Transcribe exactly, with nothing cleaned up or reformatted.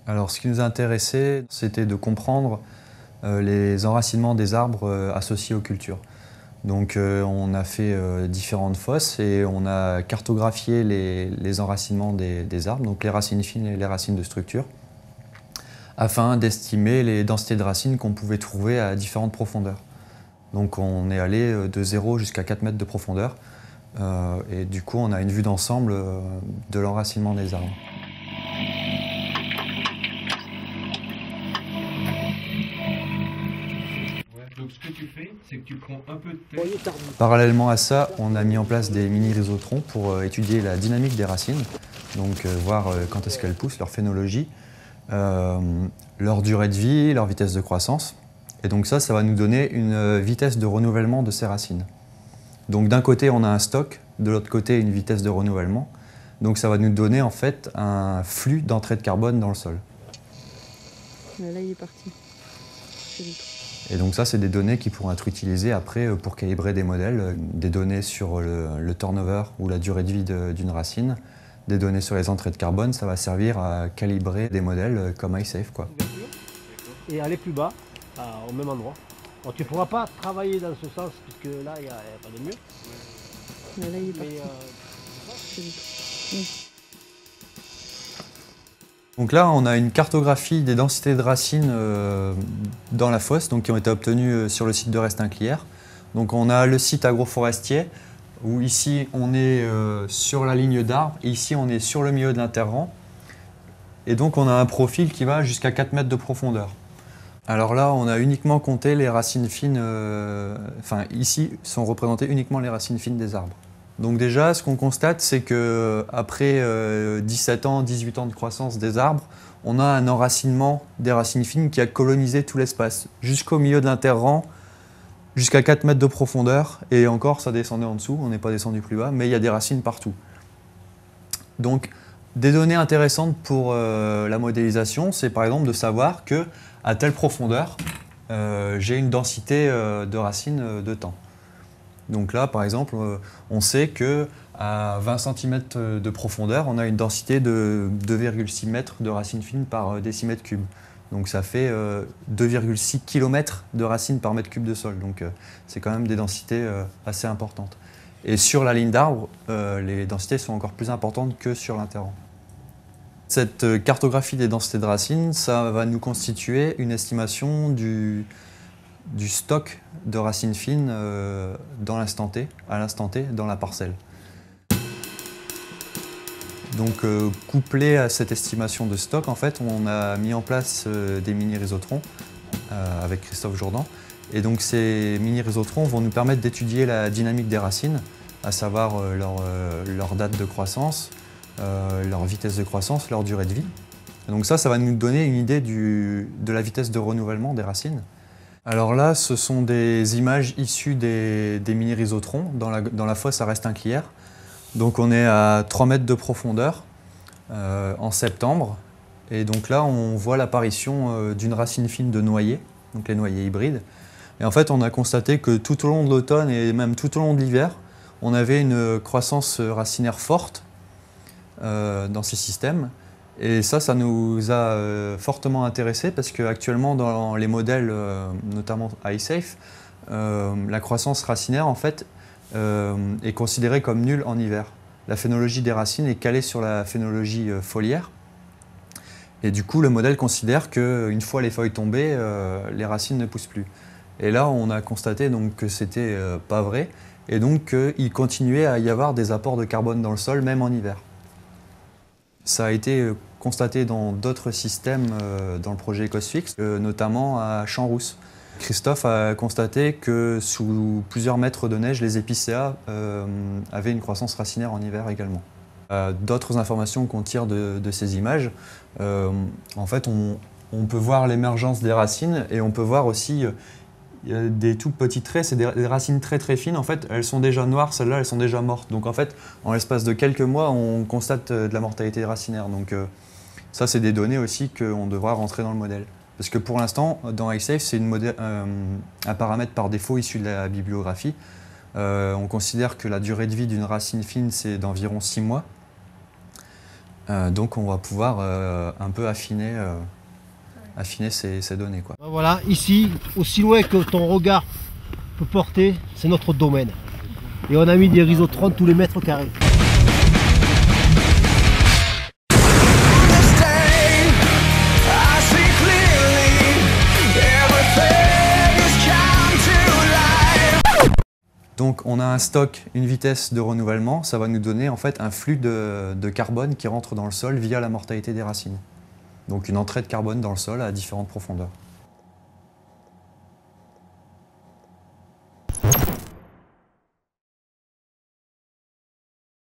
Alors ce qui nous a intéressé, c'était de comprendre euh, les enracinements des arbres euh, associés aux cultures. Donc euh, on a fait euh, différentes fosses et on a cartographié les, les enracinements des, des arbres, donc les racines fines et les racines de structure, afin d'estimer les densités de racines qu'on pouvait trouver à différentes profondeurs. Donc on est allé de zéro jusqu'à quatre mètres de profondeur euh, et du coup on a une vue d'ensemble euh, de l'enracinement des arbres. Donc ce que tu fais, c'est que tu prends un peu de terre. Parallèlement à ça, on a mis en place des mini-rhizotrons pour euh, étudier la dynamique des racines, donc euh, voir euh, quand est-ce qu'elles poussent, leur phénologie, euh, leur durée de vie, leur vitesse de croissance. Et donc ça, ça va nous donner une vitesse de renouvellement de ces racines. Donc d'un côté, on a un stock, de l'autre côté, une vitesse de renouvellement. Donc ça va nous donner en fait un flux d'entrée de carbone dans le sol. Là, il est parti. Et donc ça, c'est des données qui pourront être utilisées après pour calibrer des modèles, des données sur le, le turnover ou la durée de vie d'une racine, des données sur les entrées de carbone, ça va servir à calibrer des modèles comme iSafe, quoi. Et aller plus bas, à, au même endroit. Bon, tu ne pourras pas travailler dans ce sens, puisque là, il n'y a, a pas de mur. Là, là, il est parti. Mais, euh, oui. Donc là, on a une cartographie des densités de racines euh, dans la fosse, donc qui ont été obtenues sur le site de Restinclières. Donc on a le site agroforestier, où ici on est euh, sur la ligne d'arbre, et ici on est sur le milieu de l'interrang. Et donc on a un profil qui va jusqu'à quatre mètres de profondeur. Alors là, on a uniquement compté les racines fines, euh, enfin ici sont représentées uniquement les racines fines des arbres. Donc déjà, ce qu'on constate, c'est qu'après euh, dix-sept ans, dix-huit ans de croissance des arbres, on a un enracinement des racines fines qui a colonisé tout l'espace, jusqu'au milieu de l'interrang, jusqu'à quatre mètres de profondeur, et encore ça descendait en dessous, on n'est pas descendu plus bas, mais il y a des racines partout. Donc des données intéressantes pour euh, la modélisation, c'est par exemple de savoir qu'à telle profondeur, euh, j'ai une densité euh, de racines euh, de temps. Donc là, par exemple, on sait qu'à vingt centimètres de profondeur, on a une densité de deux virgule six mètres de racines fines par décimètre cube. Donc ça fait deux virgule six kilomètres de racines par mètre cube de sol. Donc c'est quand même des densités assez importantes. Et sur la ligne d'arbre, les densités sont encore plus importantes que sur l'interrang. Cette cartographie des densités de racines, ça va nous constituer une estimation du du stock de racines fines euh, dans l'instant T, à l'instant T, dans la parcelle. Donc euh, couplé à cette estimation de stock, en fait, on a mis en place euh, des mini-rhizotrons euh, avec Christophe Jourdan. Et donc ces mini-rhizotrons vont nous permettre d'étudier la dynamique des racines, à savoir euh, leur, euh, leur date de croissance, euh, leur vitesse de croissance, leur durée de vie. Et donc ça, ça va nous donner une idée du, de la vitesse de renouvellement des racines. Alors là, ce sont des images issues des, des mini-rhizotrons dans la, dans la fosse à Restinclières. Donc on est à trois mètres de profondeur euh, en septembre. Et donc là, on voit l'apparition euh, d'une racine fine de noyer, donc les noyers hybrides. Et en fait, on a constaté que tout au long de l'automne et même tout au long de l'hiver, on avait une croissance racinaire forte euh, dans ces systèmes. Et ça, ça nous a euh, fortement intéressés parce qu'actuellement, dans les modèles, euh, notamment iSafe, euh, la croissance racinaire, en fait, euh, est considérée comme nulle en hiver. La phénologie des racines est calée sur la phénologie euh, foliaire. Et du coup, le modèle considère qu'une fois les feuilles tombées, euh, les racines ne poussent plus. Et là, on a constaté donc, que ce n'était euh, pas vrai, et donc qu'il continuait à y avoir des apports de carbone dans le sol, même en hiver. Ça a été constaté dans d'autres systèmes euh, dans le projet EcosFix, euh, notamment à Champs-Rousses. Christophe a constaté que sous plusieurs mètres de neige, les épicéas euh, avaient une croissance racinaire en hiver également. Euh, D'autres informations qu'on tire de, de ces images, euh, en fait, on, on peut voir l'émergence des racines et on peut voir aussi euh, des tout petits traits, c'est des, des racines très très fines. En fait, elles sont déjà noires, celles-là, elles sont déjà mortes. Donc en fait, en l'espace de quelques mois, on constate de la mortalité racinaire. Donc euh, ça, c'est des données aussi qu'on devra rentrer dans le modèle. Parce que pour l'instant, dans iSafe, c'est euh, un paramètre par défaut issu de la bibliographie. Euh, on considère que la durée de vie d'une racine fine, c'est d'environ six mois. Euh, donc on va pouvoir euh, un peu affiner, euh, affiner ces, ces données, quoi. Voilà, ici, aussi loin que ton regard peut porter, c'est notre domaine. Et on a mis des rhizotrons tous les mètres carrés. Donc on a un stock, une vitesse de renouvellement, ça va nous donner en fait un flux de, de carbone qui rentre dans le sol via la mortalité des racines. Donc une entrée de carbone dans le sol à différentes profondeurs.